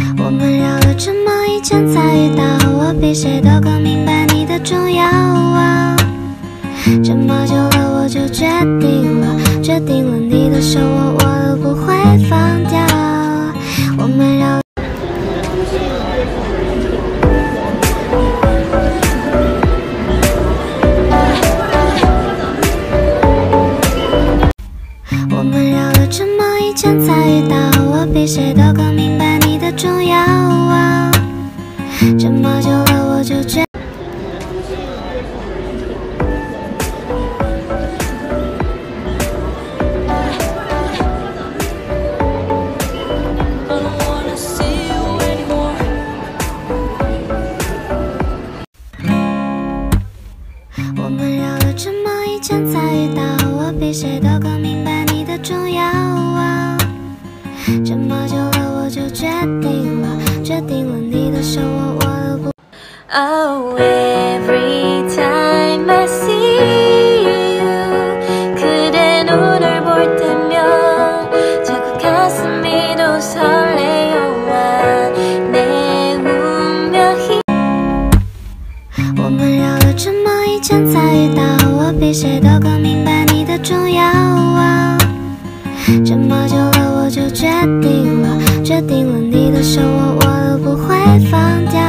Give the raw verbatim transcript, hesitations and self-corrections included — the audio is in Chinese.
我们绕了这么一圈才遇到，我比谁都更明白你的重要啊。这么久了，我就决定了，决定了你的手我握了不会放掉。我们绕。 我们绕了这么一圈才遇到，我比谁都更明白你的重要啊。这么久了，我就决。我们绕了这么一圈才遇到，我比谁都更明白你的重要啊。这么久了，我就决定了，决定了你的手我握了不。Oh, every time I see you, 그대 눈을 볼 때면 자꾸 가슴이 더 설레어와 내 운명이. 我们绕了这么一圈才遇到，我比谁都更明白你的重要啊。这么久了，我就决定了，决定了你的手我握了不会放掉。